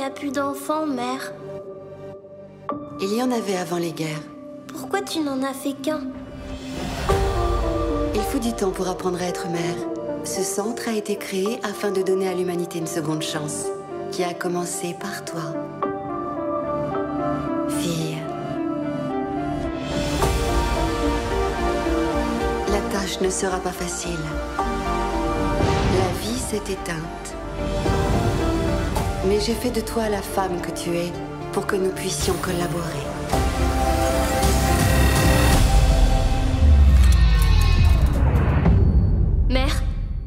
a plus d'enfants, mère? Il y en avait avant les guerres. Pourquoi tu n'en as fait qu'un? Il faut du temps pour apprendre à être mère. Ce centre a été créé afin de donner à l'humanité une seconde chance, qui a commencé par toi. Fille. La tâche ne sera pas facile. La vie s'est éteinte. Mais j'ai fait de toi la femme que tu es pour que nous puissions collaborer. Mère?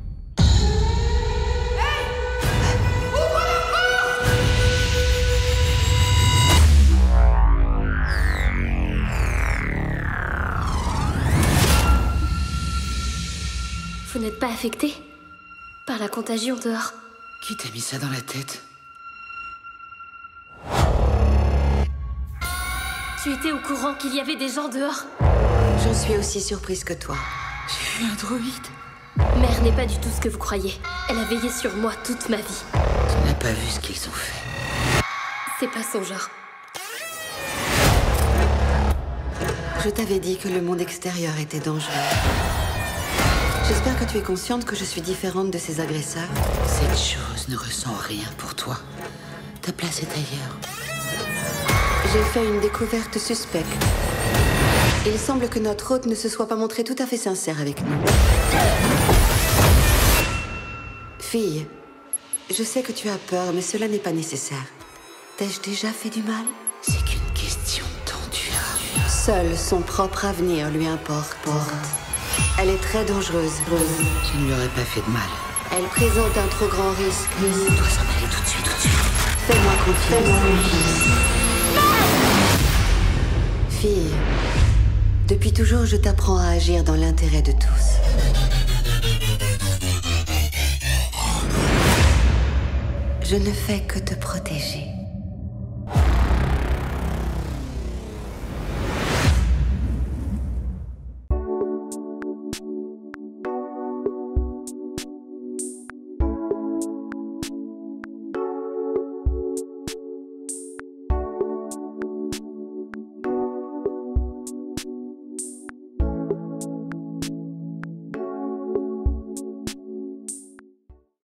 Vous n'êtes pas affecté par la contagion dehors? Qui t'a mis ça dans la tête? Tu étais au courant qu'il y avait des gens dehors? J'en suis aussi surprise que toi. J'ai vu un droïde. Mère n'est pas du tout ce que vous croyez. Elle a veillé sur moi toute ma vie. Tu n'as pas vu ce qu'ils ont fait. C'est pas son genre. Je t'avais dit que le monde extérieur était dangereux. J'espère que tu es consciente que je suis différente de ces agresseurs. Cette chose ne ressent rien pour toi. Ta place est ailleurs. J'ai fait une découverte suspecte. Il semble que notre hôte ne se soit pas montré tout à fait sincère avec nous. Fille, je sais que tu as peur, mais cela n'est pas nécessaire. T'ai-je déjà fait du mal? C'est qu'une question d'endurance. Seul son propre avenir lui importe. Elle est très dangereuse. Je ne lui aurais pas fait de mal. Elle présente un trop grand risque. Elle doit s'en aller tout de suite, tout de suite. Fais-moi confiance. Fille, depuis toujours, je t'apprends à agir dans l'intérêt de tous. Je ne fais que te protéger.